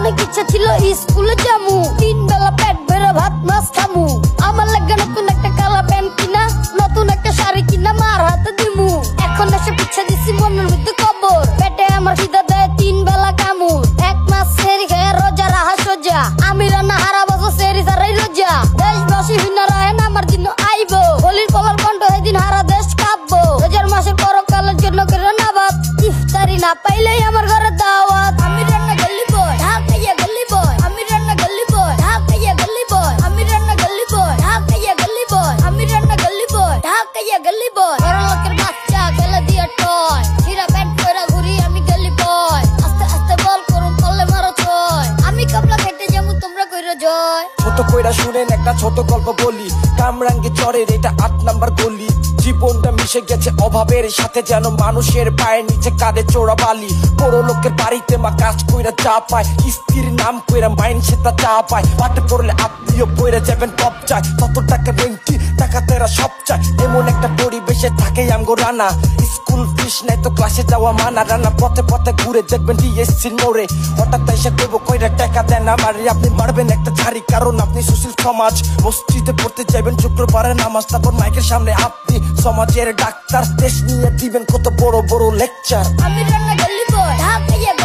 অনেক ইচ্ছা ছিল স্কুলে যামু, 3 বেলা পেট ভরে ভাত মাছ খামু। আমার লাগে নতুন একটা কালা প্যান্ট কিনা, নতুন একটা শাড়ি কিনা মার হাতে দিমু। এখন এসে পিছা দিছি মনের মধ্যে কবর, পেটে আমার খিদা দেয় 3 বেলা কামু। 1 মাস সেরি খেয়ে রোজা রাহা সোজা, আমি রান্না হারা বছর সেরি সারাই রোজা। দেশবাসী হিনা রাহেন আমার দিন আইবো, বলির কলার কণ্ঠ সেদিন হারা দেশ কাঁপবো। রোজার মাসের পরকালের জন্য করে না বাপ, ইফতারি না পাইলেই আমার ঘরে দাওয়াত। আমি রান্না গলি বয়, ঢাকাইয়া গলি বয়, আমি রান্না গলি বয়, ঢাকাইয়া গলি বয়, আমি রান্না গলি বয়, ঢাকাইয়া গলি বয়, আমি রান্না গলি বয়, ঢাকাইয়া গলি বয়। বড় লোকের বাচ্চা গেলে দিয়ে টয়, ছিঁড়া প্যান্ট পরা ঘুরি আমি গলি বয়। আস্তে আস্তে বল করুন পারলে মারো ছয়, আমি কাবলা খেটে যাবো তোমরা কইরা জয়। ছোট কইরা শুনেন একটা ছোট গল্প বলি, কামরাঙ্গি চরের এটা 8 নাম্বার গলি। জীবনটা মিশে গেছে অভাবের সাথে, যেন মানুষের পায়ের নিচে কাঁধে চোরা বালি। বড় লোকের বাড়িতে মা কাজ কইরা চা পায়, স্ত্রীর নাম কইরা মাইন সে তা চা পায়। পাটে পড়লে আপনিও পইরা যাবেন টপ চায়, তত টাকা বেঙ্কি টাকা তেরা সব চায়। এমন একটা পরিবেশে থাকে আমগো রানা, স্কুল ফিস নাই তো ক্লাসে যাওয়া মানা। রানা পথে পথে ঘুরে দেখবেন ডিএসসির মোড়ে, হঠাৎ এসে কইব কইরা টাকা দেন আমারে। আপনি মারবেন একটা ঝাড়ি কারণ আপনি সুশীল সমাজ। মসজিদে পড়তে যাইবেন শুক্রবারে নামাজ, তারপর মাইকের সামনে আপনি সমাজের ডাক্তার। দেশ নিয়ে দিবেন কত বড় বড় লেকচার। আমি রান্না গলি বয়, ঢাকাইয়া